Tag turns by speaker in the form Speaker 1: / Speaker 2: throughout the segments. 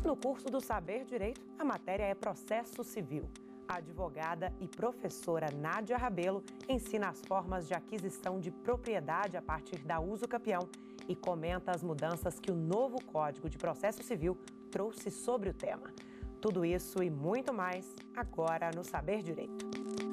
Speaker 1: No curso do Saber Direito, a matéria é Processo Civil. A advogada e professora Nádia Rabelo ensina as formas de aquisição de propriedade a partir da uso capião e comenta as mudanças que o novo Código de Processo Civil trouxe sobre o tema. Tudo isso e muito mais agora no Saber Direito.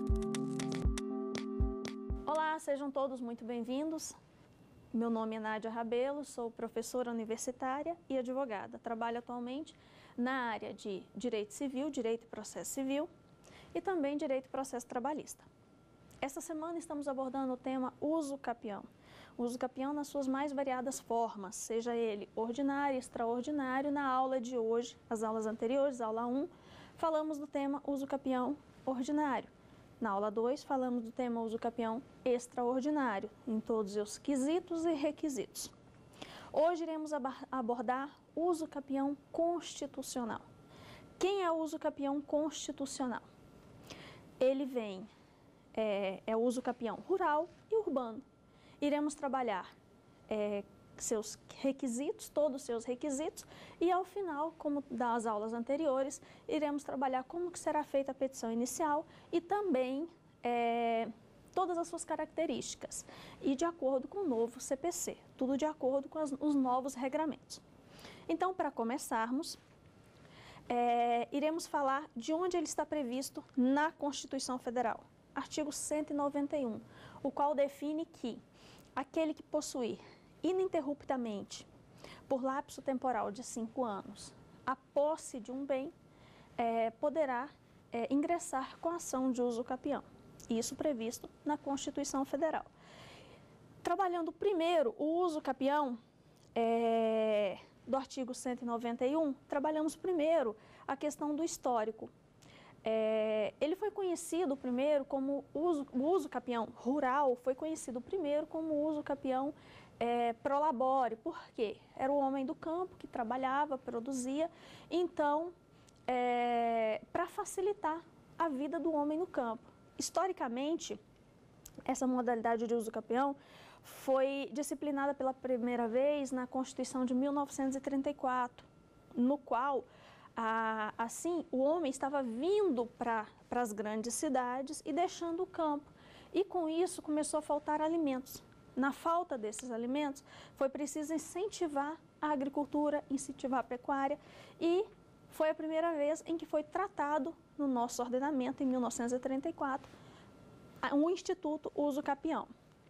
Speaker 2: Olá, sejam todos muito bem-vindos. Meu nome é Nádia Rabelo, sou professora universitária e advogada. Trabalho atualmente na área de Direito Civil, Direito e Processo Civil e também Direito e Processo Trabalhista. Esta semana estamos abordando o tema uso capião. Uso capião nas suas mais variadas formas, seja ele ordinário, extraordinário. Na aula de hoje, as aulas anteriores, aula 1, falamos do tema uso capião ordinário. Na aula 2, falamos do tema uso capião extraordinário, em todos os quesitos e requisitos. Hoje iremos abordar uso capião constitucional. Quem é o uso capião constitucional? Ele vem, é o uso capião rural e urbano. Iremos trabalhar seus requisitos, todos os seus requisitos, e ao final, como das aulas anteriores, iremos trabalhar como que será feita a petição inicial e também todas as suas características, e de acordo com o novo CPC, tudo de acordo com os novos regramentos. Então, para começarmos, iremos falar de onde ele está previsto na Constituição Federal, artigo 191, o qual define que aquele que possuir ininterruptamente, por lapso temporal de 5 anos, a posse de um bem, poderá ingressar com ação de uso capião. Isso previsto na Constituição Federal. Trabalhando primeiro o uso capião do artigo 191, trabalhamos primeiro a questão do histórico. Ele foi conhecido primeiro como o uso capião rural, foi conhecido primeiro como uso capião pro labore. Por quê? Era o homem do campo que trabalhava, produzia, então, para facilitar a vida do homem no campo. Historicamente, essa modalidade de uso capião foi disciplinada pela primeira vez na Constituição de 1934, no qual assim, o homem estava vindo para as grandes cidades e deixando o campo. E com isso começou a faltar alimentos. Na falta desses alimentos, foi preciso incentivar a agricultura, incentivar a pecuária, e foi a primeira vez em que foi tratado no nosso ordenamento, em 1934, o Instituto Uso Capião.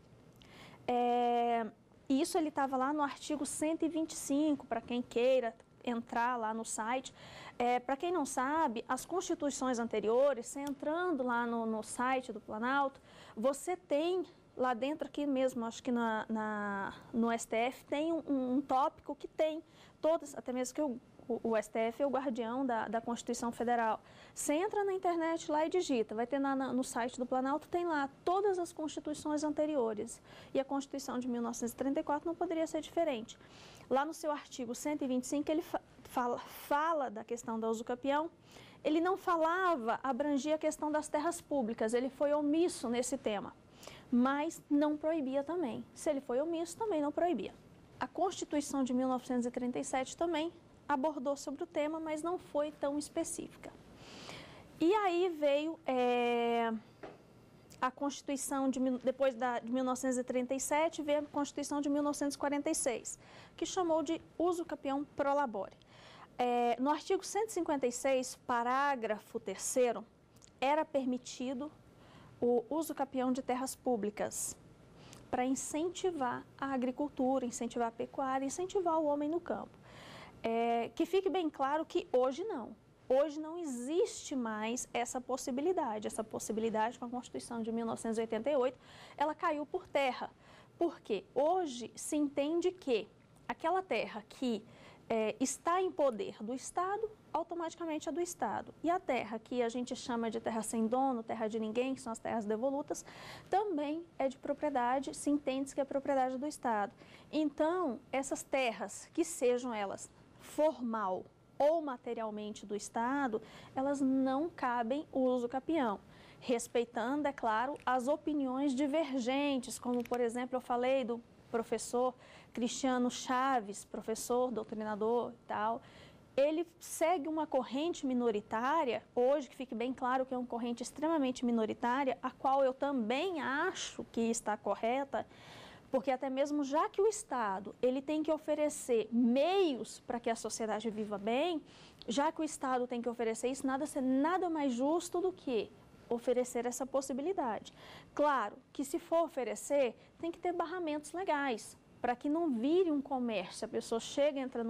Speaker 2: Isso ele estava lá no artigo 125, para quem queira entrar lá no site. Para quem não sabe, as constituições anteriores, você entrando lá no site do Planalto, você tem lá dentro, aqui mesmo, acho que no STF, tem um tópico que tem todas, até mesmo que o STF é o guardião da Constituição Federal. Você entra na internet lá e digita, vai ter no site do Planalto, tem lá todas as constituições anteriores. E a Constituição de 1934 não poderia ser diferente. Lá no seu artigo 125, ele fala da questão do uso capião. Ele não falava, abrangia a questão das terras públicas, ele foi omisso nesse tema, mas não proibia também. Se ele foi omisso, também não proibia. A Constituição de 1937 também abordou sobre o tema, mas não foi tão específica. E aí veio a Constituição, depois de 1937, veio a Constituição de 1946, que chamou de uso capião pro labore. No artigo 156, parágrafo 3º, era permitido o uso capião de terras públicas para incentivar a agricultura, incentivar a pecuária, incentivar o homem no campo. Que fique bem claro que hoje não. Hoje não existe mais essa possibilidade. Essa possibilidade, com a Constituição de 1988, ela caiu por terra. Porque hoje se entende que aquela terra que está em poder do Estado, automaticamente é do Estado. E a terra que a gente chama de terra sem dono, terra de ninguém, que são as terras devolutas, também é de propriedade, se entende que é propriedade do Estado. Então, essas terras, que sejam elas formal ou materialmente do Estado, elas não cabem uso capião, respeitando, é claro, as opiniões divergentes, como, por exemplo, eu falei do professor Cristiano Chaves, professor, doutrinador e tal, ele segue uma corrente minoritária, hoje que fique bem claro que é uma corrente extremamente minoritária, a qual eu também acho que está correta, porque até mesmo já que o Estado ele tem que oferecer meios para que a sociedade viva bem, já que o Estado tem que oferecer isso, nada mais justo do que oferecer essa possibilidade. Claro que se for oferecer, tem que ter barramentos legais, para que não vire um comércio. A pessoa chega, entra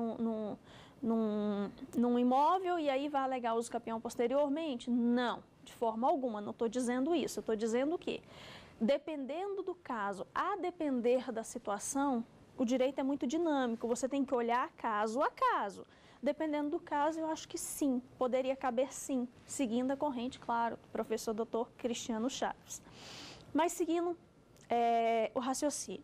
Speaker 2: num imóvel e aí vai alegar uso capião posteriormente? Não, de forma alguma, não estou dizendo isso. Eu estou dizendo que, dependendo do caso, a depender da situação, o direito é muito dinâmico, você tem que olhar caso a caso. Dependendo do caso, eu acho que sim, poderia caber sim, seguindo a corrente, claro, do professor Dr. Cristiano Chaves. Mas seguindo o raciocínio.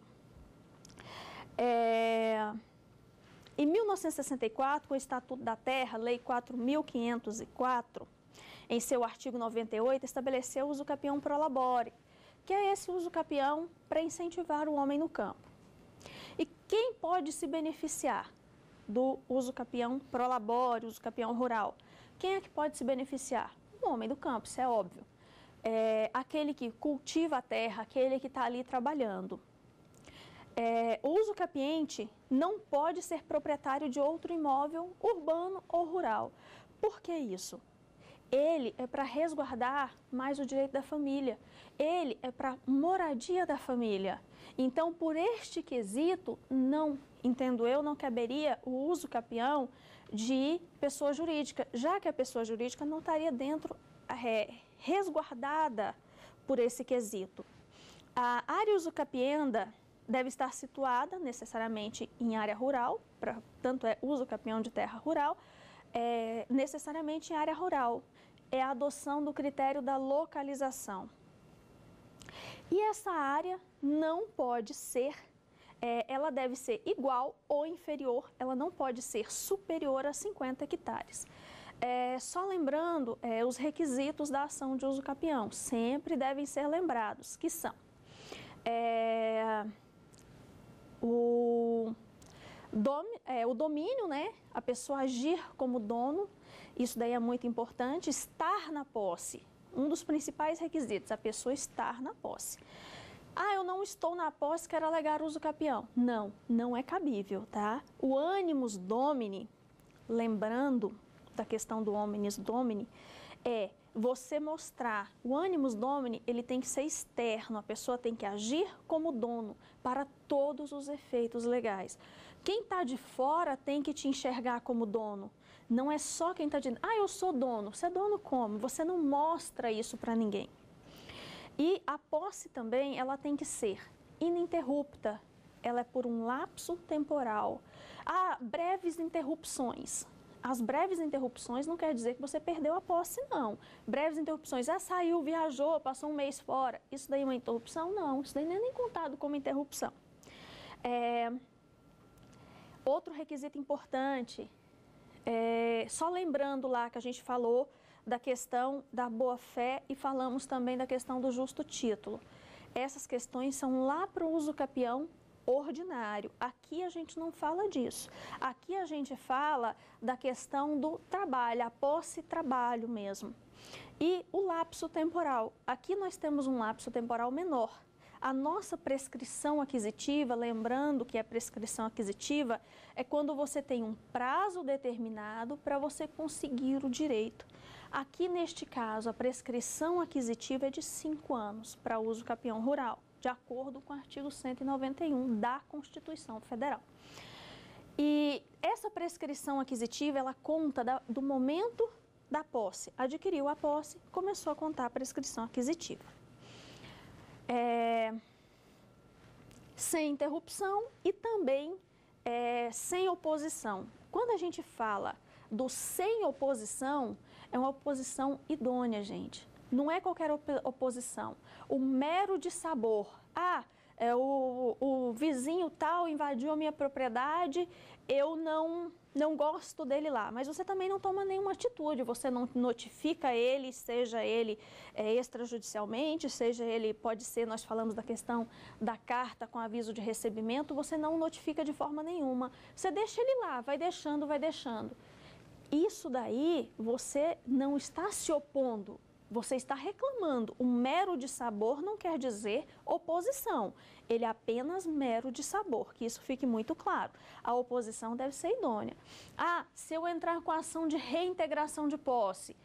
Speaker 2: Em 1964, com o Estatuto da Terra, Lei 4.504, em seu artigo 98, estabeleceu o uso capião pro labore, que é esse uso capião para incentivar o homem no campo. E quem pode se beneficiar do uso capião pro labore, uso capião rural? Quem é que pode se beneficiar? O homem do campo, isso é óbvio. Aquele que cultiva a terra, aquele que está ali trabalhando. O uso capiente não pode ser proprietário de outro imóvel urbano ou rural. Por que isso? Ele é para resguardar mais o direito da família. Ele é para moradia da família. Então, por este quesito, não, entendo eu, não caberia o uso capião de pessoa jurídica, já que a pessoa jurídica não estaria dentro, resguardada por esse quesito. A área usucapienda deve estar situada necessariamente em área rural, tanto é uso capião de terra rural, necessariamente em área rural. É a adoção do critério da localização. E essa área não pode ser, ela deve ser igual ou inferior, ela não pode ser superior a 50 hectares. Só lembrando, os requisitos da ação de uso capião sempre devem ser lembrados, que são o domínio, né? A pessoa agir como dono, isso daí é muito importante. Estar na posse, um dos principais requisitos, a pessoa estar na posse. Eu não estou na posse, quero alegar uso capião. Não, não é cabível, tá? O animus domini, lembrando da questão do hominis domini, é você mostrar, o animus domini, ele tem que ser externo, a pessoa tem que agir como dono para todos os efeitos legais. Quem está de fora tem que te enxergar como dono. Não é só quem está dizendo, eu sou dono. Você é dono como? Você não mostra isso para ninguém. E a posse também, ela tem que ser ininterrupta. Ela é por um lapso temporal. Há breves interrupções. As breves interrupções não quer dizer que você perdeu a posse, não. Breves interrupções, saiu, viajou, passou um mês fora. Isso daí é uma interrupção? Não, isso daí não é nem contado como interrupção. Outro requisito importante, só lembrando lá que a gente falou da questão da boa-fé e falamos também da questão do justo título. Essas questões são lá para o uso capião ordinário. Aqui a gente não fala disso. Aqui a gente fala da questão do trabalho, a posse trabalho mesmo. E o lapso temporal. Aqui nós temos um lapso temporal menor. A nossa prescrição aquisitiva, lembrando que a prescrição aquisitiva é quando você tem um prazo determinado para você conseguir o direito. Aqui, neste caso, a prescrição aquisitiva é de 5 anos para uso capião rural, de acordo com o artigo 191 da Constituição Federal. E essa prescrição aquisitiva, ela conta do momento da posse. Adquiriu a posse, começou a contar a prescrição aquisitiva. Sem interrupção e também sem oposição. Quando a gente fala do sem oposição, é uma oposição idônea, gente. Não é qualquer oposição. O mero dissabor. O vizinho tal invadiu a minha propriedade, eu não gosto dele lá. Mas você também não toma nenhuma atitude, você não notifica ele, seja ele extrajudicialmente, seja ele, pode ser, nós falamos da questão da carta com aviso de recebimento, você não notifica de forma nenhuma. Você deixa ele lá, vai deixando, vai deixando. Isso daí você não está se opondo, você está reclamando. O mero dissabor não quer dizer oposição, ele é apenas mero dissabor, que isso fique muito claro. A oposição deve ser idônea. Ah, se eu entrar com a ação de reintegração de posse,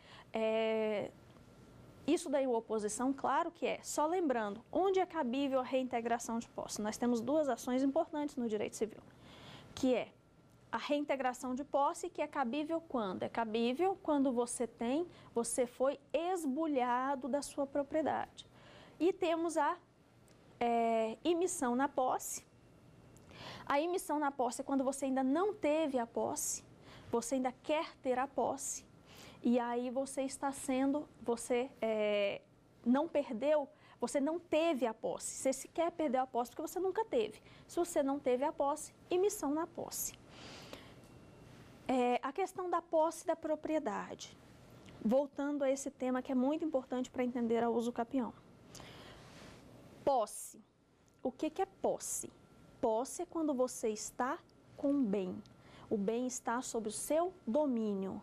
Speaker 2: isso daí, oposição, claro que é. Só lembrando, onde é cabível a reintegração de posse? Nós temos duas ações importantes no direito civil, que é a reintegração de posse, que é cabível quando? É cabível quando você foi esbulhado da sua propriedade. E temos a imissão na posse. A imissão na posse é quando você ainda não teve a posse, você ainda quer ter a posse. E aí você não perdeu, você não teve a posse. Você sequer perdeu a posse porque você nunca teve. Se você não teve a posse, emissão na posse. A questão da posse da propriedade. Voltando a esse tema que é muito importante para entender a uso capião. Posse. O que é posse? Posse é quando você está com o bem. O bem está sob o seu domínio.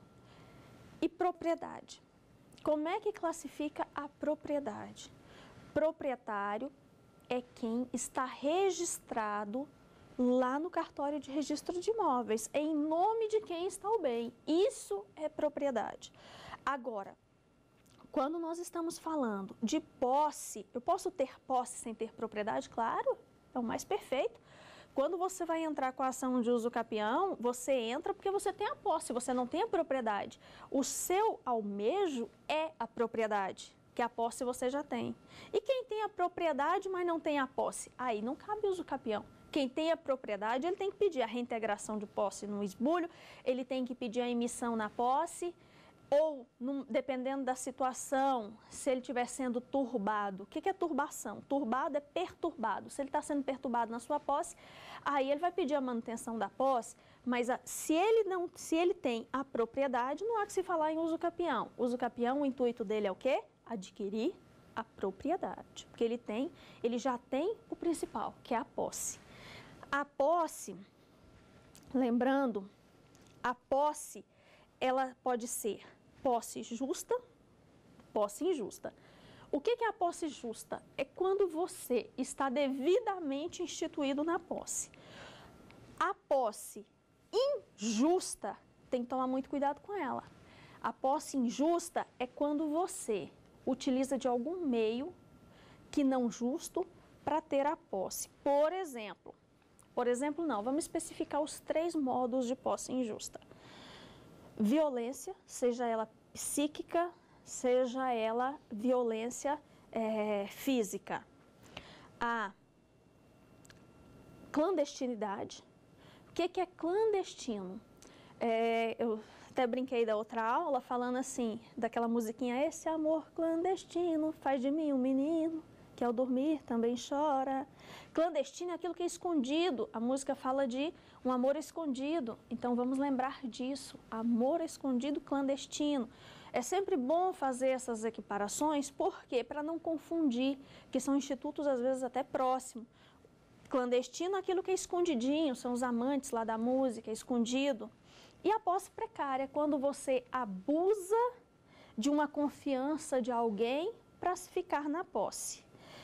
Speaker 2: E propriedade. Como é que classifica a propriedade? Proprietário é quem está registrado lá no cartório de registro de imóveis, em nome de quem está o bem. Isso é propriedade. Agora, quando nós estamos falando de posse, eu posso ter posse sem ter propriedade? Claro, é o mais perfeito. Quando você vai entrar com a ação de uso capião, você entra porque você tem a posse, você não tem a propriedade. O seu almejo é a propriedade, que a posse você já tem. E quem tem a propriedade, mas não tem a posse? Aí não cabe uso capião. Quem tem a propriedade, ele tem que pedir a reintegração de posse no esbulho, ele tem que pedir a emissão na posse, ou, dependendo da situação, se ele estiver sendo turbado. O que é turbação? Turbado é perturbado. Se ele está sendo perturbado na sua posse, aí ele vai pedir a manutenção da posse, mas se ele tem a propriedade, não há que se falar em uso capião. Uso capião, o intuito dele é o quê? Adquirir a propriedade, porque ele já tem o principal, que é a posse. A posse, lembrando, a posse, ela pode ser posse justa, posse injusta. O que é a posse justa? É quando você está devidamente instituído na posse. A posse injusta, tem que tomar muito cuidado com ela. A posse injusta é quando você utiliza de algum meio que não justo para ter a posse. Por exemplo, não, vamos especificar os 3 modos de posse injusta. Violência, seja ela psíquica, seja ela violência física. A clandestinidade. O que é clandestino? Eu até brinquei da outra aula falando assim, daquela musiquinha, esse amor clandestino faz de mim um menino, que ao dormir também chora. Clandestino é aquilo que é escondido. A música fala de um amor escondido. Então, vamos lembrar disso. Amor escondido, clandestino. É sempre bom fazer essas equiparações, por quê? Para não confundir, que são institutos, às vezes, até próximos. Clandestino é aquilo que é escondidinho, são os amantes lá da música, escondido. E a posse precária é quando você abusa de uma confiança de alguém para se ficar na posse.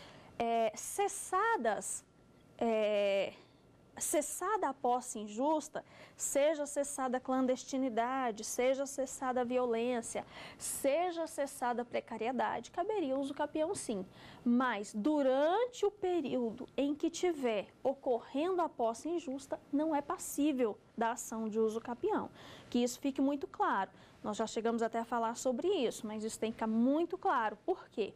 Speaker 2: Cessada a posse injusta, seja cessada a clandestinidade, seja cessada a violência, seja cessada a precariedade, caberia uso capião sim. Mas durante o período em que tiver ocorrendo a posse injusta, não é passível da ação de uso capião. Que isso fique muito claro. Nós já chegamos até a falar sobre isso, mas isso tem que ficar muito claro. Por quê?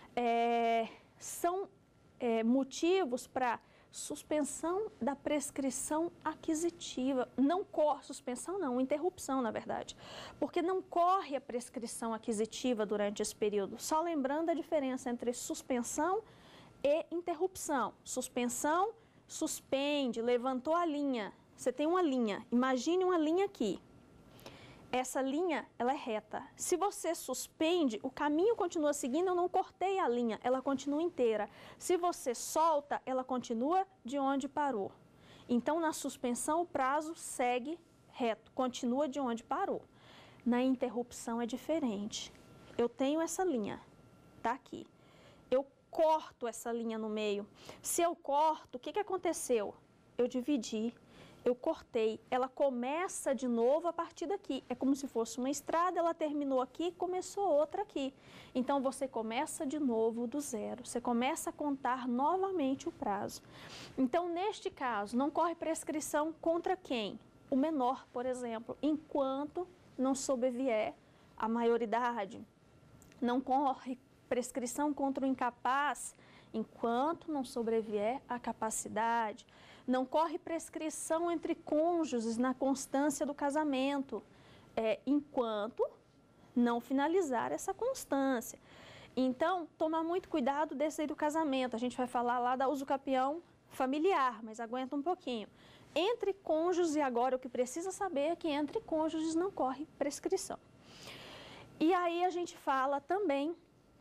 Speaker 2: São motivos para suspensão da prescrição aquisitiva. Não corre, suspensão não, interrupção na verdade, porque não corre a prescrição aquisitiva durante esse período. Só lembrando a diferença entre suspensão e interrupção. Suspensão, suspende, levantou a linha. Você tem uma linha, imagine uma linha aqui. Essa linha, ela é reta. Se você suspende, o caminho continua seguindo, eu não cortei a linha, ela continua inteira. Se você solta, ela continua de onde parou. Então, na suspensão, o prazo segue reto, continua de onde parou. Na interrupção é diferente. Eu tenho essa linha, tá aqui. Eu corto essa linha no meio. Se eu corto, o que aconteceu? Eu dividi, eu cortei. Ela começa de novo a partir daqui. É como se fosse uma estrada, ela terminou aqui, começou outra aqui. Então, você começa de novo do zero. Você começa a contar novamente o prazo. Então, neste caso, não corre prescrição contra quem? O menor, por exemplo, enquanto não sobrevier a maioridade. Não corre prescrição contra o incapaz enquanto não sobrevier a capacidade. Não corre prescrição entre cônjuges na constância do casamento, enquanto não finalizar essa constância. Então, tomar muito cuidado desse aí do casamento. A gente vai falar lá da usucapião familiar, mas aguenta um pouquinho. Entre cônjuges, e agora o que precisa saber é que entre cônjuges não corre prescrição. E aí a gente fala também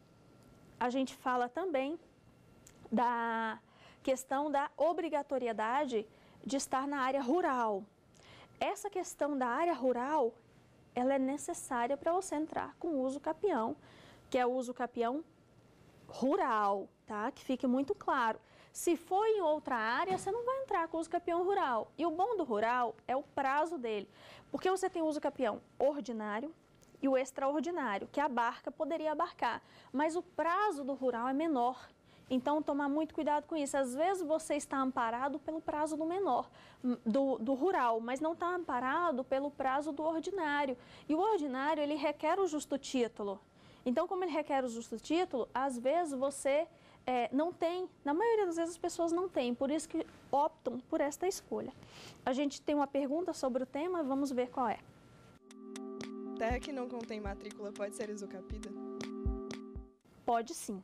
Speaker 2: da questão da obrigatoriedade de estar na área rural. Essa questão da área rural, ela é necessária para você entrar com o uso capião, que é o uso capião rural, tá? Que fique muito claro. Se for em outra área, você não vai entrar com o uso capião rural. E o bom do rural é o prazo dele, porque você tem o uso capião ordinário e o extraordinário, que poderia abarcar, mas o prazo do rural é menor. Então, tomar muito cuidado com isso. Às vezes, você está amparado pelo prazo do menor, do rural, mas não está amparado pelo prazo do ordinário. E o ordinário, ele requer o justo título. Então, como ele requer o justo título, às vezes você não tem, na maioria das vezes as pessoas não têm, por isso que optam por esta escolha. A gente tem uma pergunta sobre o tema, vamos ver qual é.
Speaker 3: Terra que não contém matrícula pode ser usucapida?
Speaker 2: Pode sim.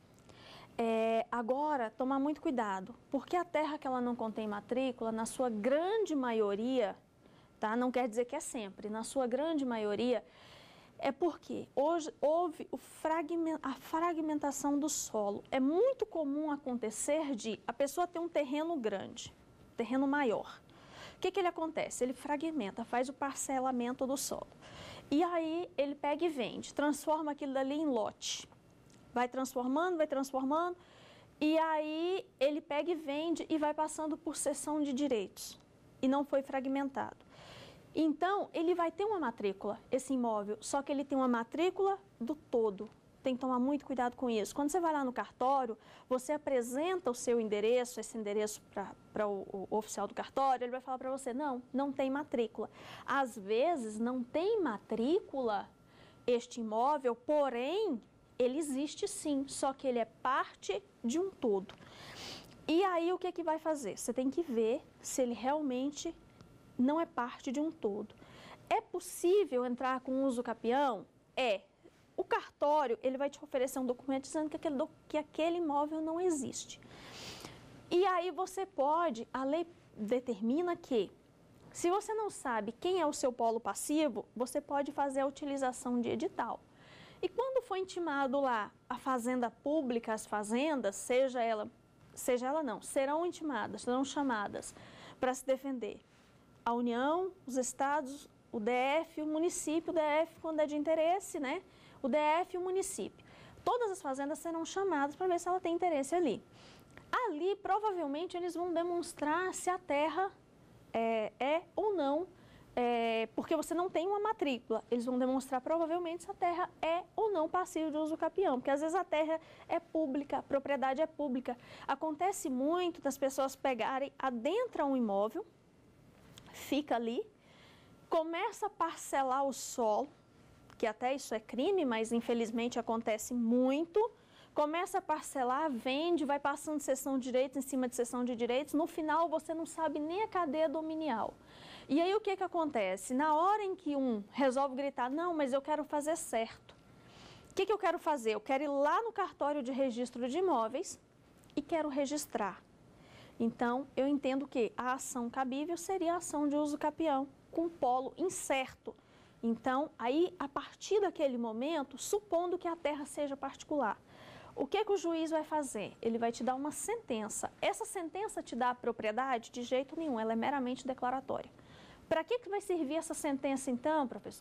Speaker 2: Agora, tomar muito cuidado, porque a terra que ela não contém matrícula, na sua grande maioria, tá? Não quer dizer que é sempre, na sua grande maioria, é porque hoje houve a fragmentação do solo. É muito comum acontecer de a pessoa ter um terreno grande, terreno maior. O que ele acontece? Ele fragmenta, faz o parcelamento do solo. E aí ele pega e vende, transforma aquilo dali em lote. Vai transformando, e aí ele pega e vende e vai passando por cessão de direitos. E não foi fragmentado. Então, ele vai ter uma matrícula, esse imóvel, só que ele tem uma matrícula do todo. Tem que tomar muito cuidado com isso. Quando você vai lá no cartório, você apresenta o seu endereço, esse endereço para o oficial do cartório, ele vai falar para você, não tem matrícula. Às vezes, não tem matrícula este imóvel, porém, ele existe sim, só que ele é parte de um todo. E aí, o que vai fazer? Você tem que ver se ele realmente não é parte de um todo. É possível entrar com uso capião? O cartório, ele vai te oferecer um documento dizendo que aquele imóvel não existe. E aí você pode, a lei determina que, se você não sabe quem é o seu polo passivo, você pode fazer a utilização de edital. E quando for intimado lá a fazenda pública, as fazendas, serão intimadas, serão chamadas para se defender. A União, os estados, o DF, o município, o DF quando é de interesse, né? O DF e o município. Todas as fazendas serão chamadas para ver se ela tem interesse ali. Ali, provavelmente, eles vão demonstrar se a terra é ou não, porque você não tem uma matrícula. Eles vão demonstrar, provavelmente, se a terra é ou não passível de uso capião, porque às vezes a terra é pública, a propriedade é pública. Acontece muito das pessoas pegarem, adentram um imóvel, fica ali, começa a parcelar o solo, que até isso é crime, mas infelizmente acontece muito, começa a parcelar, vende, vai passando cessão de direitos em cima de cessão de direitos, no final você não sabe nem a cadeia dominial. E aí o que acontece? Na hora em que um resolve gritar, não, mas eu quero fazer certo. O que eu quero fazer? Eu quero ir lá no cartório de registro de imóveis e quero registrar. Então, eu entendo que a ação cabível seria a ação de uso capião, com polo incerto. Então, aí, a partir daquele momento, supondo que a terra seja particular, o que o juiz vai fazer? Ele vai te dar uma sentença. Essa sentença te dá a propriedade? De jeito nenhum, ela é meramente declaratória. Para que vai servir essa sentença, então, professora?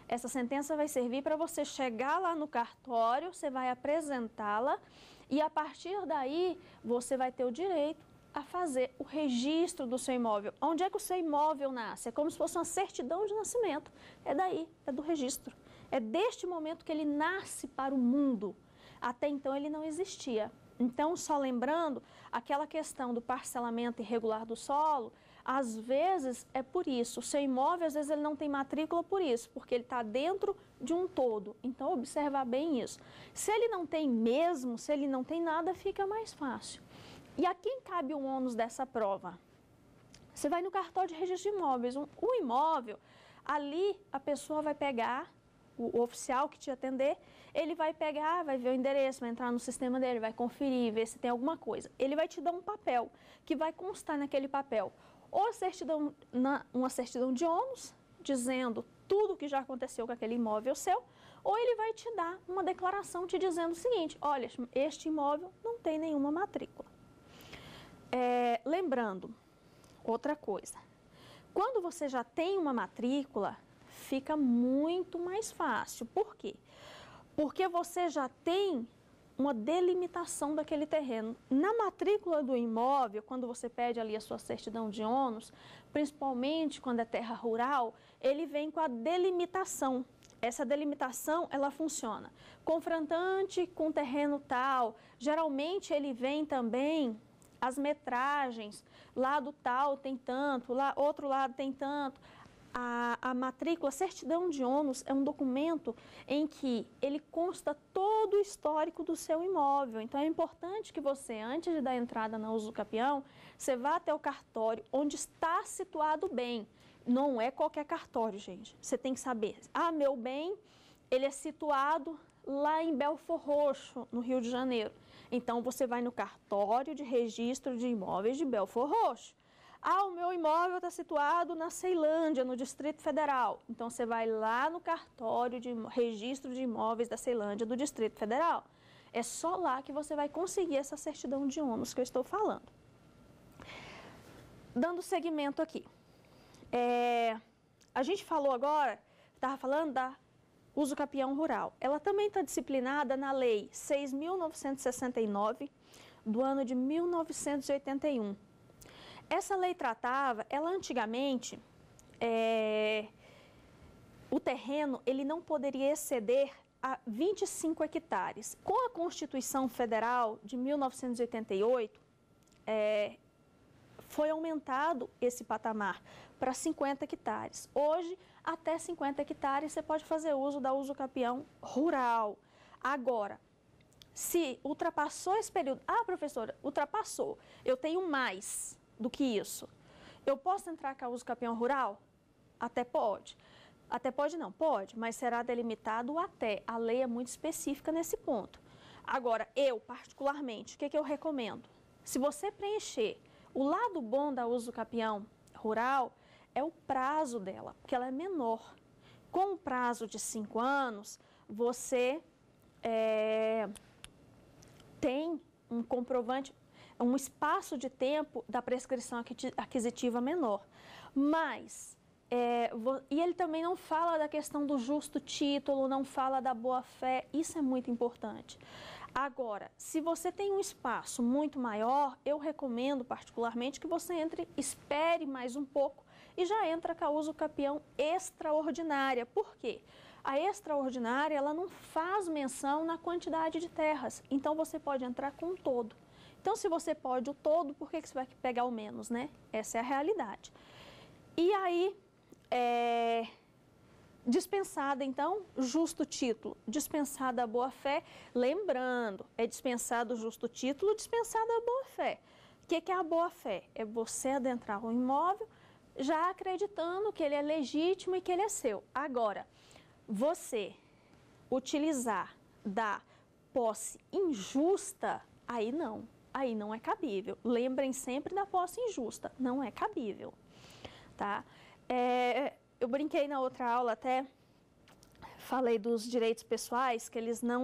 Speaker 2: Essa sentença vai servir para você chegar lá no cartório, você vai apresentá-la e a partir daí você vai ter o direito a fazer o registro do seu imóvel. Onde é que o seu imóvel nasce? É como se fosse uma certidão de nascimento. É daí, é do registro. É deste momento que ele nasce para o mundo. Até então ele não existia. Então, só lembrando, aquela questão do parcelamento irregular do solo, às vezes é por isso. O seu imóvel, às vezes, ele não tem matrícula por isso, porque ele está dentro de um todo. Então, observar bem isso. Se ele não tem mesmo, se ele não tem nada, fica mais fácil. E a quem cabe o ônus dessa prova? Você vai no cartório de registro de imóveis. O imóvel, ali a pessoa vai pegar, o oficial que te atender, ele vai pegar, vai ver o endereço, vai entrar no sistema dele, vai conferir, ver se tem alguma coisa. Ele vai te dar um papel, que vai constar naquele papel ou uma certidão de ônus, dizendo tudo o que já aconteceu com aquele imóvel seu, ou ele vai te dar uma declaração te dizendo o seguinte: olha, este imóvel não tem nenhuma matrícula. Lembrando, outra coisa, quando você já tem uma matrícula, fica muito mais fácil. Por quê? Porque você já tem uma delimitação daquele terreno. Na matrícula do imóvel, quando você pede ali a sua certidão de ônus, principalmente quando é terra rural, ele vem com a delimitação. Essa delimitação, ela funciona confrontante com terreno tal. Geralmente ele vem também as metragens, lado tal tem tanto, lá, outro lado tem tanto. A matrícula, a certidão de ônus é um documento em que ele consta todo o histórico do seu imóvel. Então, é importante que você, antes de dar entrada na usucapião, você vá até o cartório onde está situado o bem. Não é qualquer cartório, gente. Você tem que saber, meu bem, ele é situado lá em Belfor Roxo, no Rio de Janeiro. Então, você vai no cartório de registro de imóveis de Belfor Roxo. O meu imóvel está situado na Ceilândia, no Distrito Federal. Então, você vai lá no cartório de registro de imóveis da Ceilândia, do Distrito Federal. É só lá que você vai conseguir essa certidão de ônus que eu estou falando. Dando seguimento aqui. A gente falou agora, estava falando da usucapião rural. Ela também está disciplinada na Lei 6.969, do ano de 1981. Essa lei tratava, ela antigamente, o terreno ele não poderia exceder a 25 hectares. Com a Constituição Federal de 1988, foi aumentado esse patamar para 50 hectares. Hoje, até 50 hectares, você pode fazer uso da usucapião rural. Agora, se ultrapassou esse período, professora, ultrapassou, eu tenho mais do que isso. Eu posso entrar com a usucapião rural? Até pode. Até pode não, pode, mas será delimitado até. A lei é muito específica nesse ponto. Agora, eu, particularmente, o que eu recomendo? Se você preencher o lado bom da usucapião rural, é o prazo dela, porque ela é menor. Com o prazo de 5 anos, você tem um comprovante, um espaço de tempo da prescrição aquisitiva menor. Mas, e ele também não fala da questão do justo título, não fala da boa-fé, isso é muito importante. Agora, se você tem um espaço muito maior, eu recomendo particularmente que você espere mais um pouco e já entra com a usucapião extraordinária. Por quê? A extraordinária, ela não faz menção na quantidade de terras, então você pode entrar com o todo. Então, se você pode o todo, por que você vai pegar o menos, né? Essa é a realidade. E aí, dispensada, então, justo título, dispensada a boa-fé. Lembrando, é dispensado o justo título, dispensada a boa-fé. O que é a boa-fé? É você adentrar o imóvel já acreditando que ele é legítimo e que ele é seu. Agora, você utilizar da posse injusta, aí não é cabível. Lembrem sempre da posse injusta, não é cabível, tá? Eu brinquei na outra aula até, falei dos direitos pessoais, que eles não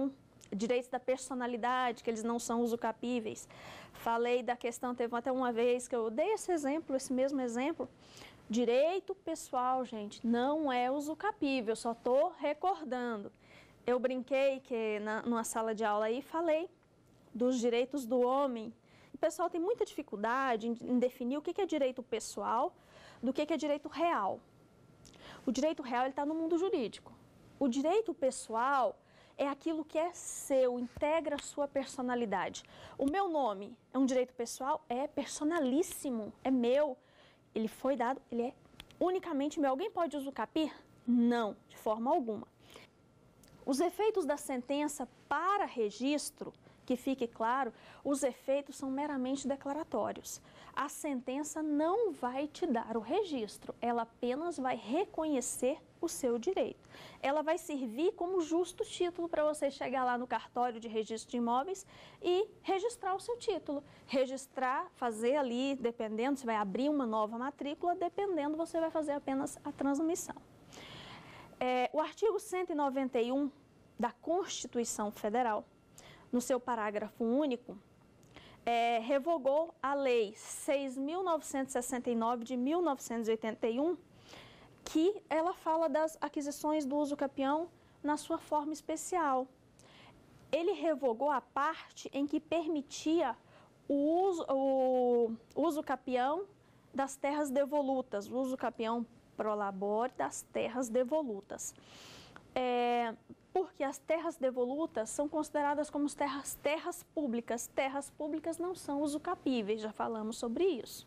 Speaker 2: direitos da personalidade, que eles não são usucapíveis. Falei da questão, teve até uma vez que eu dei esse exemplo, esse mesmo exemplo. Direito pessoal, gente, não é usucapível, só estou recordando. Eu brinquei que numa sala de aula aí falei dos direitos do homem. O pessoal tem muita dificuldade em definir o que é direito pessoal do que é direito real. O direito real está no mundo jurídico. O direito pessoal é aquilo que é seu, integra a sua personalidade. O meu nome é um direito pessoal? É personalíssimo, é meu. Ele foi dado, ele é unicamente meu. Alguém pode usucapir? Não, de forma alguma. Os efeitos da sentença para registro, que fique claro, os efeitos são meramente declaratórios. A sentença não vai te dar o registro, ela apenas vai reconhecer o seu direito. Ela vai servir como justo título para você chegar lá no cartório de registro de imóveis e registrar o seu título. Registrar, fazer ali, dependendo, você vai abrir uma nova matrícula, dependendo, você vai fazer apenas a transmissão. O artigo 191 da Constituição Federal, no seu parágrafo único, revogou a Lei 6.969 de 1981, que ela fala das aquisições do usucapião na sua forma especial. Ele revogou a parte em que permitia o usucapião das terras devolutas, o usucapião pro labore das terras devolutas. Porque as terras devolutas são consideradas como terras públicas. Terras públicas não são usucapíveis, já falamos sobre isso.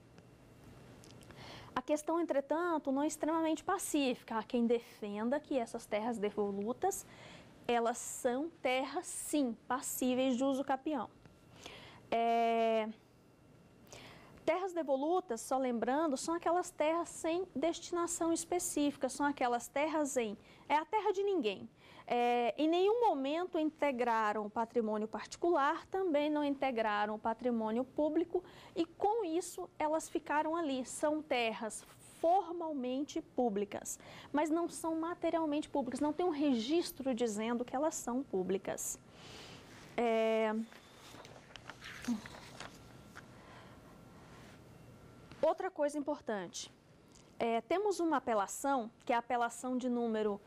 Speaker 2: A questão, entretanto, não é extremamente pacífica. Há quem defenda que essas terras devolutas, elas são terras, sim, passíveis de usucapião. Terras devolutas, só lembrando, são aquelas terras sem destinação específica, são aquelas terras é a terra de ninguém. Em nenhum momento integraram o patrimônio particular, também não integraram o patrimônio público e com isso elas ficaram ali. São terras formalmente públicas, mas não são materialmente públicas, não tem um registro dizendo que elas são públicas. Outra coisa importante, temos uma apelação, que é a apelação de número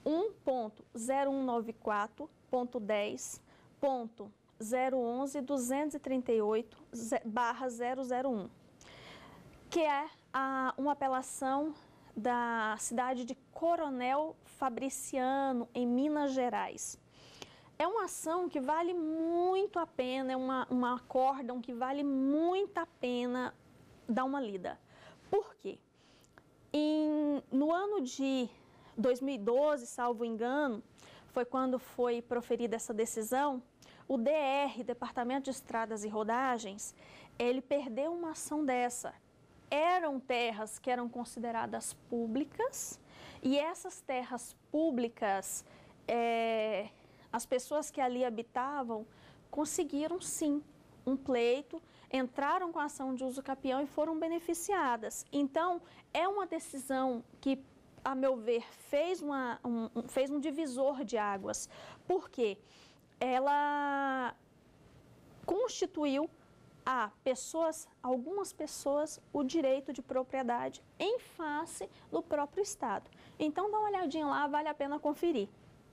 Speaker 2: 1.019.10.011.238/001, que é uma apelação da cidade de Coronel Fabriciano, em Minas Gerais. É uma ação que vale muito a pena, é uma acórdão que vale muito a pena dar uma lida. Por quê? No ano de 2012, salvo engano, foi quando foi proferida essa decisão, o DR, Departamento de Estradas e Rodagens, ele perdeu uma ação dessa. Eram terras que eram consideradas públicas e essas terras públicas, as pessoas que ali habitavam conseguiram sim um pleito, entraram com a ação de usucapião e foram beneficiadas. Então, é uma decisão que, a meu ver, fez um divisor de águas, porque ela constituiu a algumas pessoas, o direito de propriedade em face do próprio Estado. Então, dá uma olhadinha lá, vale a pena conferir.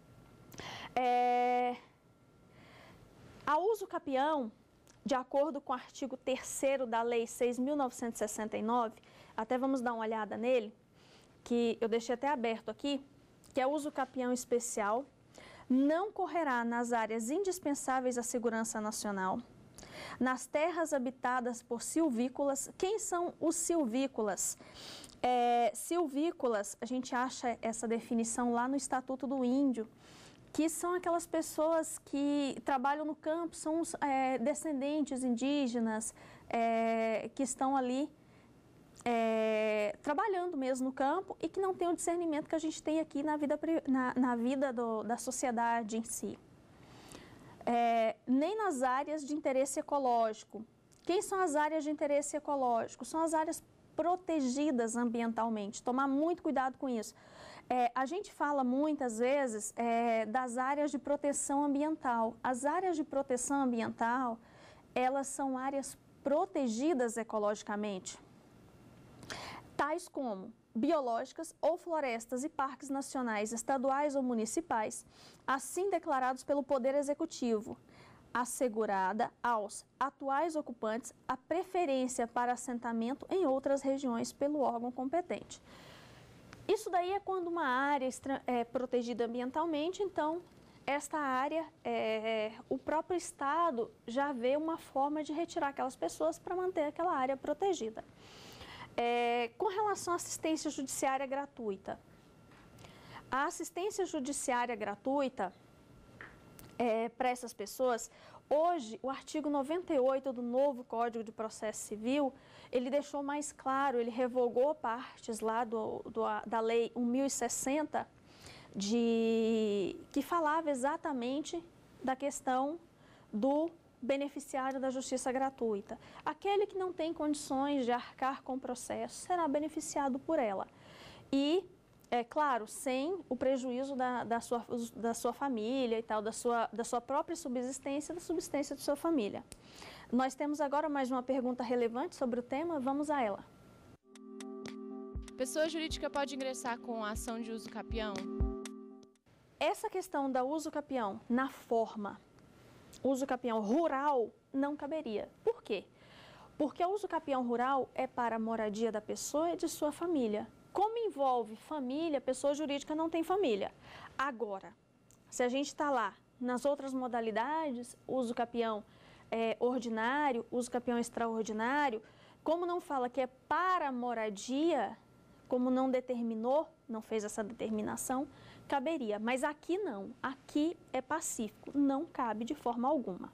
Speaker 2: A usucapião, de acordo com o artigo 3º da Lei 6.969, até vamos dar uma olhada nele, que eu deixei até aberto aqui, que é o usucapião especial, não correrá nas áreas indispensáveis à segurança nacional, nas terras habitadas por silvícolas. Quem são os silvícolas? Silvícolas, a gente acha essa definição lá no Estatuto do Índio, que são aquelas pessoas que trabalham no campo, são os descendentes indígenas que estão ali trabalhando mesmo no campo e que não tem o discernimento que a gente tem aqui na vida da sociedade em si. Nem nas áreas de interesse ecológico. Quem são as áreas de interesse ecológico? São as áreas protegidas ambientalmente, tomar muito cuidado com isso. A gente fala muitas vezes das áreas de proteção ambiental. As áreas de proteção ambiental, elas são áreas protegidas ecologicamente, tais como biológicas ou florestas e parques nacionais, estaduais ou municipais, assim declarados pelo Poder Executivo, assegurada aos atuais ocupantes a preferência para assentamento em outras regiões pelo órgão competente. Isso daí é quando uma área é protegida ambientalmente, então esta área, o próprio Estado já vê uma forma de retirar aquelas pessoas para manter aquela área protegida. Com relação à assistência judiciária gratuita, a assistência judiciária gratuita para essas pessoas, hoje o artigo 98 do novo Código de Processo Civil, ele deixou mais claro, ele revogou partes lá da Lei 1060, que falava exatamente da questão do beneficiário da justiça gratuita. Aquele que não tem condições de arcar com o processo será beneficiado por ela. E, é claro, sem o prejuízo da sua família e tal, da sua própria subsistência e da subsistência de sua família. Nós temos agora mais uma pergunta relevante sobre o tema, vamos a ela.
Speaker 4: Pessoa jurídica pode ingressar com a ação de uso capião?
Speaker 2: Essa questão da uso capião na forma uso capião rural não caberia. Por quê? Porque o uso capião rural é para a moradia da pessoa e de sua família. Como envolve família, pessoa jurídica não tem família. Agora, se a gente está lá nas outras modalidades, uso capião ordinário, uso capião extraordinário, como não fala que é para a moradia, como não determinou, não fez essa determinação, caberia. Mas aqui não, aqui é pacífico, não cabe de forma alguma.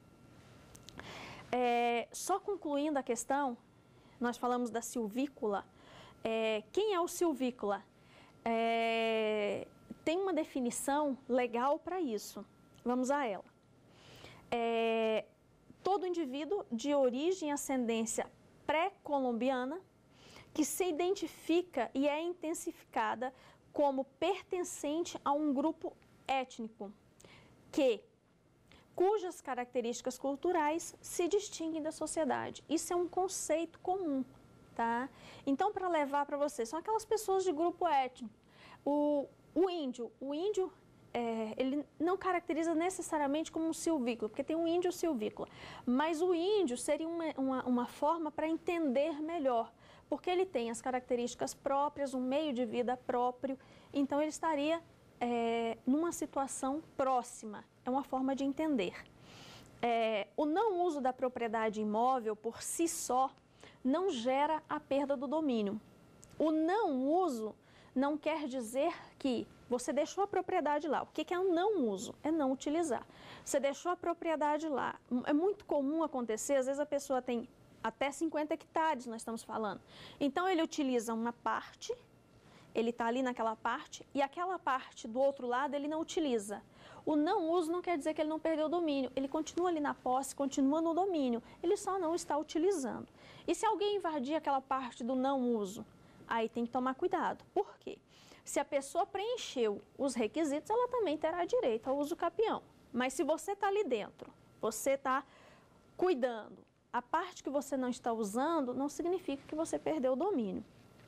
Speaker 2: Só concluindo a questão, nós falamos da silvícola. Quem é o silvícola? Tem uma definição legal para isso. Vamos a ela. Todo indivíduo de origem e ascendência pré-colombiana que se identifica e é intensificada como pertencente a um grupo étnico cujas características culturais se distinguem da sociedade. Isso é um conceito comum, tá? Então, para levar para vocês, são aquelas pessoas de grupo étnico. O índio, ele não caracteriza necessariamente como um silvícola, porque tem um índio silvícola, mas o índio seria uma forma para entender melhor, porque ele tem as características próprias, um meio de vida próprio, então ele estaria numa situação próxima, é uma forma de entender. O não uso da propriedade imóvel por si só não gera a perda do domínio. O não uso não quer dizer que você deixou a propriedade lá. O que é um não uso? É não utilizar. Você deixou a propriedade lá. É muito comum acontecer, às vezes a pessoa tem até 50 hectares, nós estamos falando. Então, ele utiliza uma parte, ele está ali naquela parte, e aquela parte do outro lado ele não utiliza. O não uso não quer dizer que ele não perdeu o domínio. Ele continua ali na posse, continua no domínio. Ele só não está utilizando. E se alguém invadir aquela parte do não uso? Aí tem que tomar cuidado. Por quê? Se a pessoa preencheu os requisitos, ela também terá direito ao uso capião. Mas se você está ali dentro, você está cuidando, a parte que você não está usando não significa que você perdeu o domínio.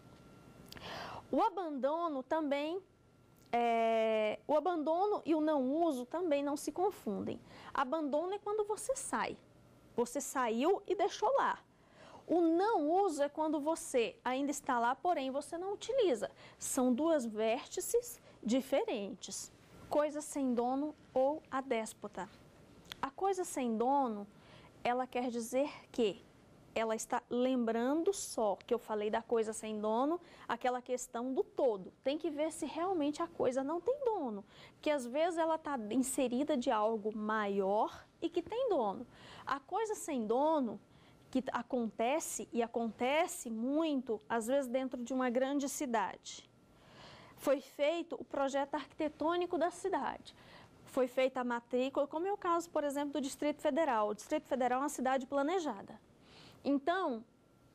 Speaker 2: O abandono também, o abandono e o não uso também não se confundem. Abandono é quando você sai. Você saiu e deixou lá. O não uso é quando você ainda está lá, porém você não utiliza. São duas vértices diferentes. Coisa sem dono ou adéspota. A coisa sem dono, ela quer dizer que ela está lembrando só que eu falei da coisa sem dono, aquela questão do todo. Tem que ver se realmente a coisa não tem dono, que às vezes ela está inserida de algo maior e que tem dono. A coisa sem dono, que acontece, e acontece muito, às vezes dentro de uma grande cidade. Foi feito o projeto arquitetônico da cidade. Foi feita a matrícula, como é o caso, por exemplo, do Distrito Federal. O Distrito Federal é uma cidade planejada. Então,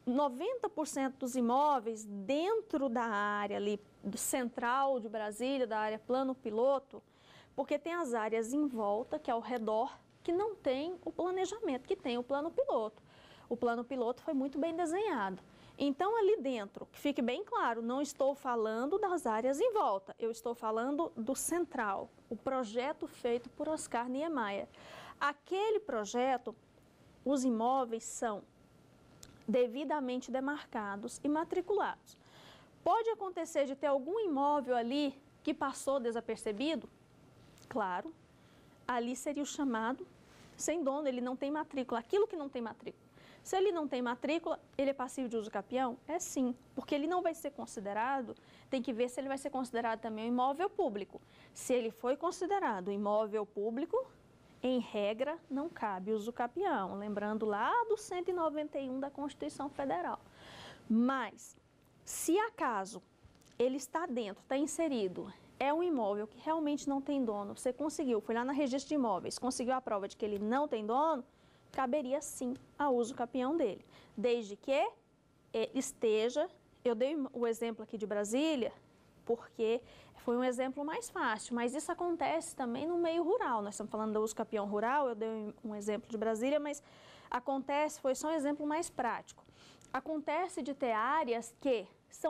Speaker 2: 90% dos imóveis dentro da área ali do central de Brasília, da área plano piloto, porque tem as áreas em volta, que é ao redor, que não tem o planejamento, que tem o plano piloto. O plano piloto foi muito bem desenhado. Então, ali dentro, que fique bem claro, não estou falando das áreas em volta, eu estou falando do central, o projeto feito por Oscar Niemeyer. Aquele projeto, os imóveis são devidamente demarcados e matriculados. Pode acontecer de ter algum imóvel ali que passou desapercebido? Claro, ali seria o chamado sem dono, ele não tem matrícula, aquilo que não tem matrícula. Se ele não tem matrícula, ele é passivo de uso capião? É sim, porque ele não vai ser considerado, tem que ver se ele vai ser considerado também um imóvel público. Se ele foi considerado imóvel público, em regra, não cabe uso capião, lembrando lá do 191 da Constituição Federal. Mas, se acaso ele está dentro, está inserido, é um imóvel que realmente não tem dono, você conseguiu, foi lá na registro de imóveis, conseguiu a prova de que ele não tem dono, caberia sim a uso capião dele, desde que ele esteja, eu dei o exemplo aqui de Brasília, porque foi um exemplo mais fácil, mas isso acontece também no meio rural, nós estamos falando do uso capião rural, eu dei um exemplo de Brasília, mas acontece, foi só um exemplo mais prático, acontece de ter áreas que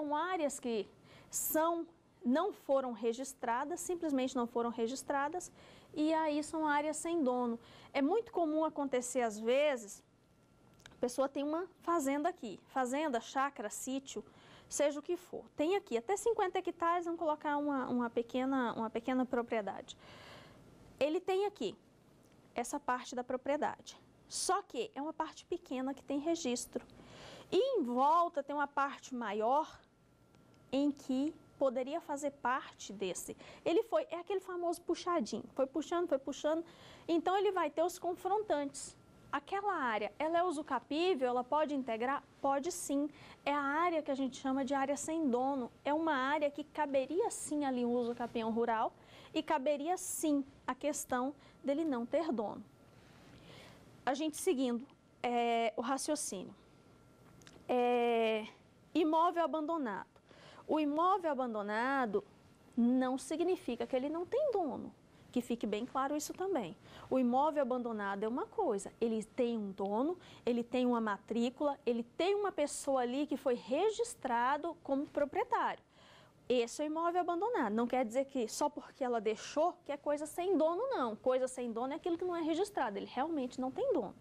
Speaker 2: não foram registradas, simplesmente não foram registradas, e aí são áreas sem dono. É muito comum acontecer às vezes, a pessoa tem uma fazenda aqui, fazenda, chácara, sítio, seja o que for. Tem aqui até 50 hectares, vamos colocar uma pequena propriedade. Ele tem aqui essa parte da propriedade, só que é uma parte pequena que tem registro. E em volta tem uma parte maior em que poderia fazer parte desse. É aquele famoso puxadinho, foi puxando, então ele vai ter os confrontantes. Aquela área, ela é usucapível, ela pode integrar? Pode sim. É a área que a gente chama de área sem dono. É uma área que caberia sim ali o uso capião rural e caberia sim a questão dele não ter dono. A gente seguindo o raciocínio. Imóvel abandonado. O imóvel abandonado não significa que ele não tem dono, que fique bem claro isso também. O imóvel abandonado é uma coisa, ele tem um dono, ele tem uma matrícula, ele tem uma pessoa ali que foi registrado como proprietário. Esse é o imóvel abandonado, não quer dizer que só porque ela deixou que é coisa sem dono, não. Coisa sem dono é aquilo que não é registrado, ele realmente não tem dono.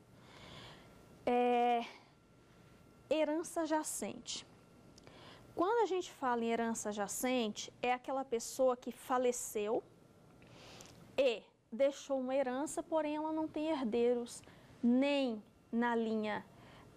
Speaker 2: Herança jacente. Quando a gente fala em herança jacente, é aquela pessoa que faleceu e deixou uma herança, porém ela não tem herdeiros nem na linha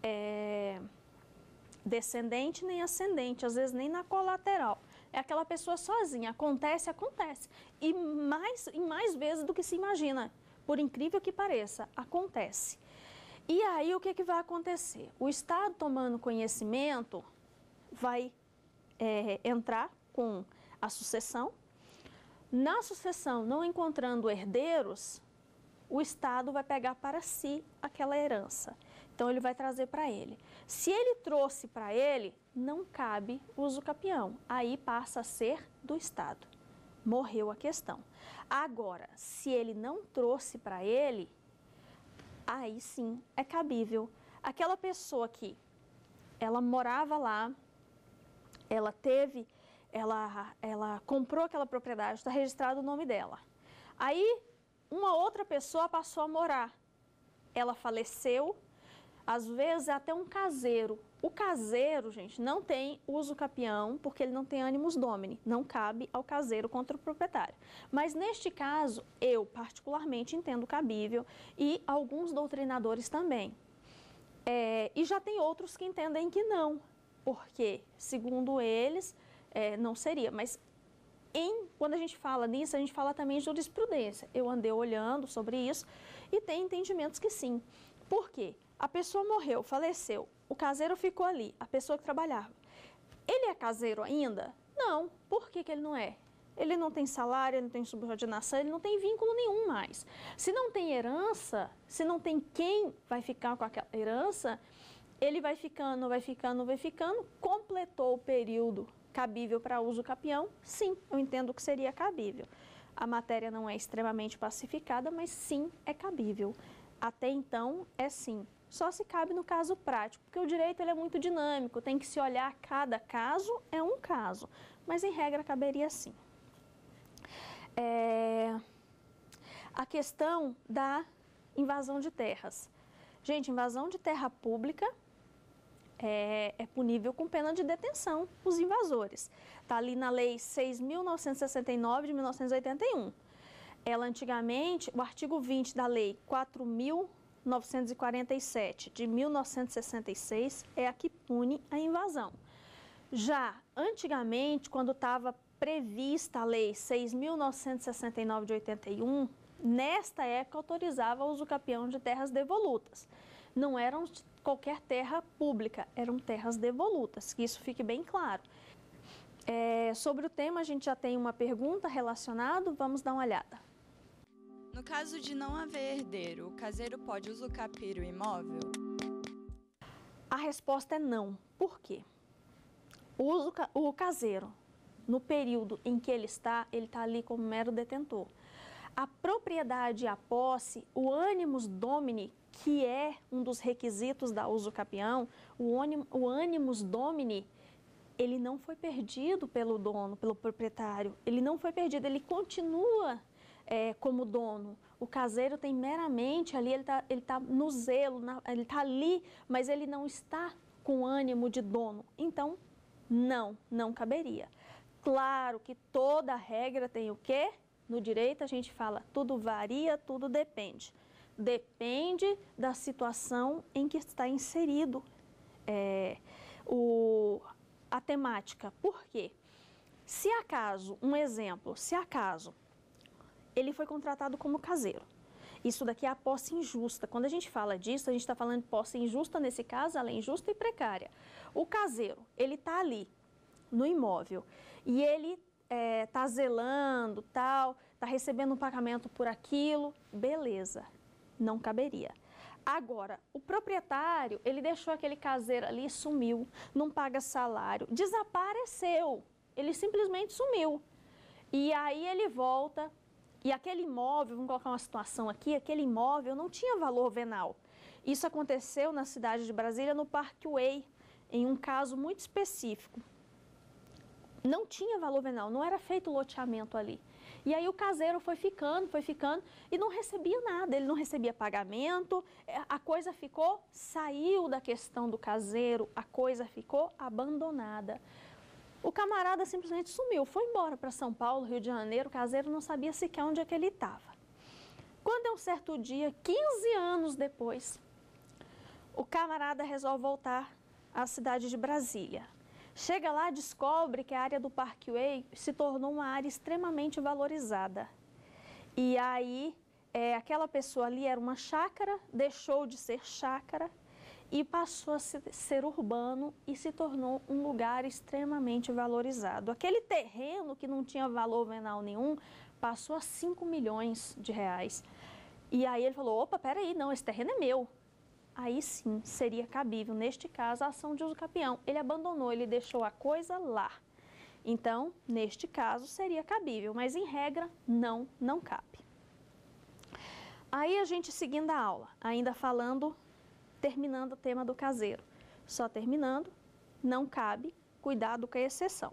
Speaker 2: descendente nem ascendente, às vezes nem na colateral. É aquela pessoa sozinha, acontece. E mais vezes do que se imagina, por incrível que pareça, acontece. E aí o que vai acontecer? O Estado tomando conhecimento vai entrar com a sucessão. Na sucessão, não encontrando herdeiros, o Estado vai pegar para si aquela herança. Então, ele vai trazer para ele. Se ele trouxe para ele, não cabe uso capião. Aí passa a ser do Estado. Morreu a questão. Agora, se ele não trouxe para ele, aí sim é cabível. Aquela pessoa que ela morava lá, ela comprou aquela propriedade, está registrado o nome dela. Aí, uma outra pessoa passou a morar. Ela faleceu, às vezes é até um caseiro. O caseiro, gente, não tem uso capião, porque ele não tem animus domini. Não cabe ao caseiro contra o proprietário. Mas, neste caso, eu particularmente entendo cabível e alguns doutrinadores também. E já tem outros que entendem que não. Porque, segundo eles, não seria. Mas, quando a gente fala nisso, a gente fala também de jurisprudência. Eu andei olhando sobre isso e tem entendimentos que sim. Por quê? A pessoa morreu, faleceu, o caseiro ficou ali, a pessoa que trabalhava. Ele é caseiro ainda? Não. Por que ele não é? Ele não tem salário, ele não tem subordinação, ele não tem vínculo nenhum mais. Se não tem herança, se não tem quem vai ficar com aquela herança, ele vai ficando, completou o período cabível para uso capião, sim, eu entendo que seria cabível. A matéria não é extremamente pacificada, mas sim é cabível. Até então, é sim. Só se cabe no caso prático, porque o direito ele é muito dinâmico, tem que se olhar cada caso, é um caso. Mas, em regra, caberia sim. A questão da invasão de terras. Gente, invasão de terra pública é punível com pena de detenção, os invasores. Está ali na Lei 6.969 de 1981. Ela antigamente, o artigo 20 da Lei 4.947 de 1966 é a que pune a invasão. Já antigamente, quando estava prevista a Lei 6.969 de 81, nesta época autorizava o uso capião de terras devolutas. Não eram qualquer terra pública, eram terras devolutas, que isso fique bem claro. Sobre o tema, a gente já tem uma pergunta relacionada, vamos dar uma olhada.
Speaker 5: No caso de não haver herdeiro, o caseiro pode usucapir o imóvel?
Speaker 2: A resposta é não. Por quê? O caseiro, no período em que ele está ali como mero detentor. A propriedade e a posse, o animus domini, que é um dos requisitos da usucapião, o animus domini, ele não foi perdido pelo dono, pelo proprietário. Ele não foi perdido, ele continua como dono. O caseiro tem meramente ali, ele tá no zelo, ele está ali, mas ele não está com ânimo de dono. Então, não caberia. Claro que toda regra tem o quê? No direito a gente fala, tudo varia, tudo depende. Depende da situação em que está inserido a temática. Por quê? Se acaso, um exemplo, ele foi contratado como caseiro. Isso daqui é a posse injusta. Quando a gente fala disso, a gente está falando de posse injusta, nesse caso, ela é injusta e precária. O caseiro, ele está ali, no imóvel, e ele está zelando, está recebendo um pagamento por aquilo, beleza, não caberia. Agora, o proprietário, ele deixou aquele caseiro ali e sumiu, não paga salário, desapareceu, ele simplesmente sumiu. E aí ele volta, e aquele imóvel, vamos colocar uma situação aqui, aquele imóvel não tinha valor venal. Isso aconteceu na cidade de Brasília, no Parkway, em um caso muito específico. Não tinha valor venal, não era feito loteamento ali. E aí o caseiro foi ficando e não recebia nada, ele não recebia pagamento, a coisa saiu da questão do caseiro, a coisa ficou abandonada. O camarada simplesmente sumiu, foi embora para São Paulo, Rio de Janeiro, o caseiro não sabia sequer onde é que ele estava. Quando é um certo dia, 15 anos depois, o camarada resolve voltar à cidade de Brasília. Chega lá, descobre que a área do Parkway se tornou uma área extremamente valorizada. E aí, aquela pessoa ali era uma chácara, deixou de ser chácara e passou a ser urbano e se tornou um lugar extremamente valorizado. Aquele terreno que não tinha valor venal nenhum passou a 5 milhões de reais. E aí ele falou, opa, peraí, não, esse terreno é meu. Aí sim, seria cabível, neste caso, a ação de usucapião. Ele abandonou, ele deixou a coisa lá. Então, neste caso, seria cabível, mas em regra, não cabe. Aí a gente seguindo a aula, ainda terminando o tema do caseiro. Só terminando, não cabe, cuidado com a exceção.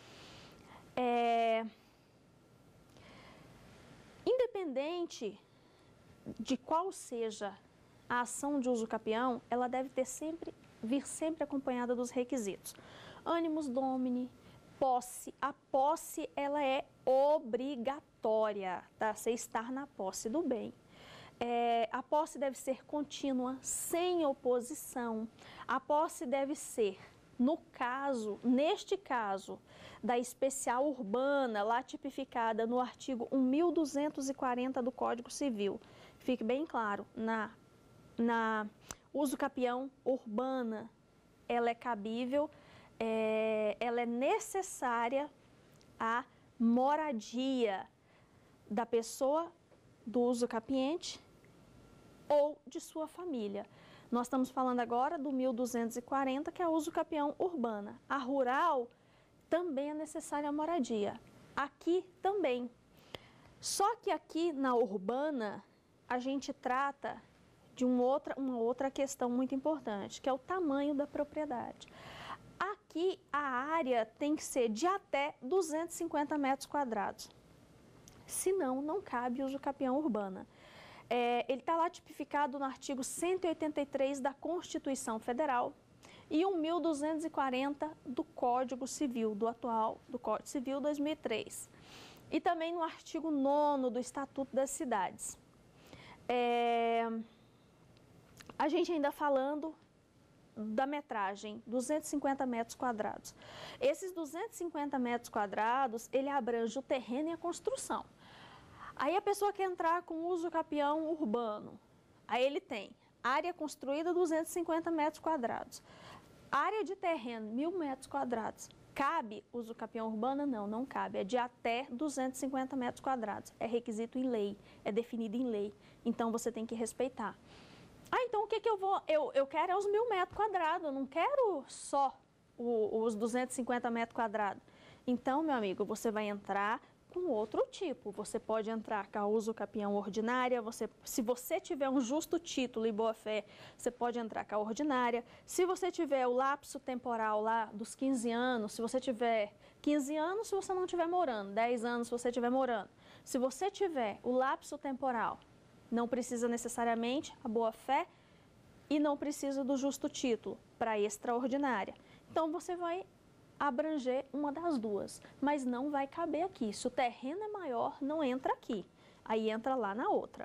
Speaker 2: Independente de qual seja a ação de usucapião, ela deve vir sempre acompanhada dos requisitos. Animus domini, posse. A posse, ela é obrigatória, tá? Você estar na posse do bem. A posse deve ser contínua, sem oposição. A posse deve ser, neste caso, da especial urbana, lá tipificada no artigo 1240 do Código Civil. Fique bem claro, na usucapião urbana, ela é cabível, ela é necessária à moradia da pessoa do usucapiente ou de sua família. Nós estamos falando agora do 1240, que é a uso capião urbana. A rural também é necessária a moradia. Aqui também. Só que aqui na urbana, a gente trata de uma outra questão muito importante, que é o tamanho da propriedade. Aqui a área tem que ser de até 250 metros quadrados. Senão, não cabe uso capião urbana. Ele está lá tipificado no artigo 183 da Constituição Federal e o 1240 do Código Civil, do Código Civil 2003. E também no artigo 9º do Estatuto das Cidades. A gente ainda falando da metragem, 250 metros quadrados. Esses 250 metros quadrados, ele abrange o terreno e a construção. Aí a pessoa quer entrar com uso capião urbano. Aí ele tem área construída 250 metros quadrados. Área de terreno, 1.000 metros quadrados. Cabe uso capião urbano? Não, não cabe. É de até 250 metros quadrados. É requisito em lei, é definido em lei. Então você tem que respeitar. Então o que eu vou? Eu quero os 1.000 metros quadrados, eu não quero só os 250 metros quadrados. Então, meu amigo, você vai entrar com outro tipo. Você pode entrar com a uso capião ordinária, se você tiver um justo título e boa-fé, você pode entrar com a ordinária. Se você tiver o lapso temporal lá dos 15 anos, se você tiver 15 anos, se você não estiver morando, 10 anos se você estiver morando. Se você tiver o lapso temporal, não precisa necessariamente a boa-fé e não precisa do justo título para extraordinária. Então, você vai abranger uma das duas, mas não vai caber aqui. Se o terreno é maior, não entra aqui, aí entra lá na outra.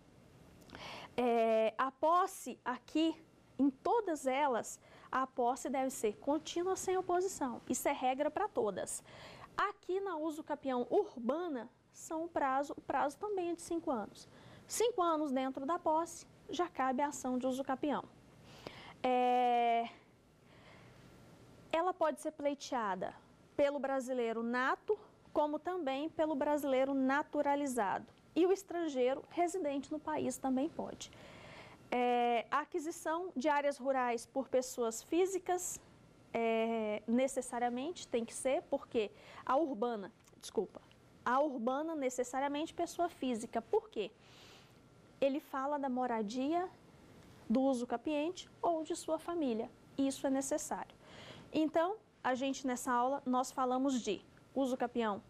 Speaker 2: A posse aqui, em todas elas, a posse deve ser contínua sem oposição. Isso é regra para todas. Aqui na uso capião urbana, o prazo também é de 5 anos. 5 anos dentro da posse, já cabe a ação de uso capião. Ela pode ser pleiteada pelo brasileiro nato, como também pelo brasileiro naturalizado. E o estrangeiro residente no país também pode. A aquisição de áreas rurais por pessoas físicas, necessariamente tem que ser, porque a urbana necessariamente pessoa física. Por quê? Ele fala da moradia do uso usucapiente ou de sua família. Isso é necessário. Então, nessa aula, nós falamos de uso capião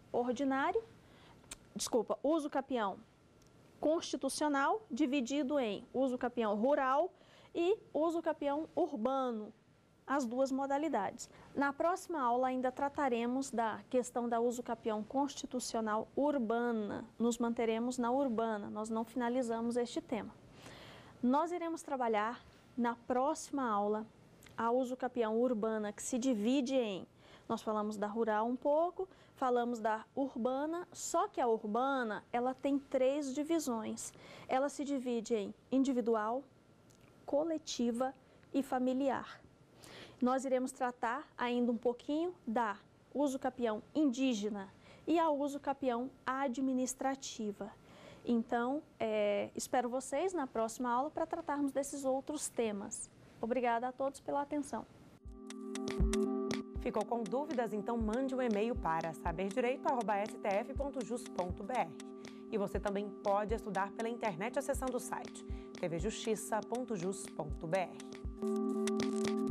Speaker 2: uso capião constitucional, dividido em uso capião rural e uso capião urbano, as duas modalidades. Na próxima aula ainda trataremos da questão da uso capião constitucional urbana. Nos manteremos na urbana, nós não finalizamos este tema. Nós iremos trabalhar na próxima aula a uso capião urbana, que se divide em, nós falamos da rural um pouco, falamos da urbana, só que a urbana, ela tem 3 divisões. Ela se divide em individual, coletiva e familiar. Nós iremos tratar ainda um pouquinho da uso capião indígena e a uso capião administrativa. Então, espero vocês na próxima aula para tratarmos desses outros temas. Obrigada a todos pela atenção.
Speaker 1: Ficou com dúvidas? Então mande um e-mail para saberdireito@stf.jus.br. E você também pode estudar pela internet acessando o site tvjustiça.jus.br.